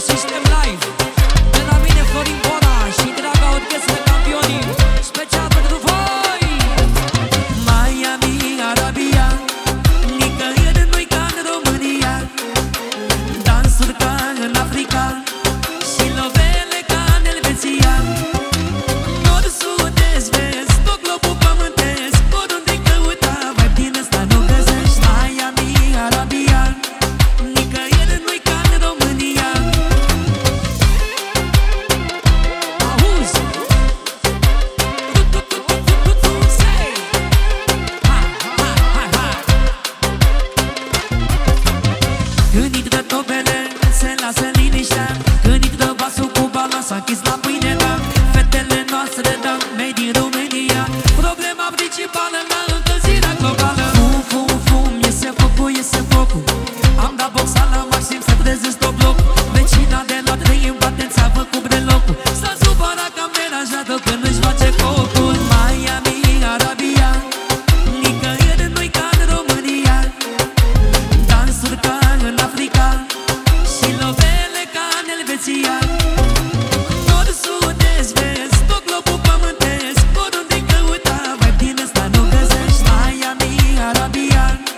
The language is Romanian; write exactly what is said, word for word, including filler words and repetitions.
System Live. De la mine Florin Bona și draga orchestră Campionii, special pentru voi. Miami, Arabia, nicăieri nu-i ca în România. Dansuri ca în Africa și lovele ca în Elveția. Nord, sud, est, vest, tot globul pământesc, oriunde căuta, vibe din ăsta nu găsești. Miami, Arabia, nicăieri nu-i ca în România. Auzi? Say! Hai, hai, hai, hai! Când intră tobele, se lasă liniștea. Când intră vasul cu bala, s-a închis la pâine, da. Fetele noastre, da, made in România. Problema principală la încălzirea globală. Fum, fum, fum, iese focul, iese focul. Am dat boxa la maxim să trezesc tot blocul. Vecina de la trei îmi bate în țeavă cu brelocul. S-a supărat că am deranjat-o când își face cocul. Miami, Arabia, nicăieri nu-i ca în România. Dansuri ca în Africa și lovele ca în Elveția. Nord, sud, est, vest, tot globul pământesc, oriunde căuta, vibe din ăsta nu găsești. Miami, Arabia,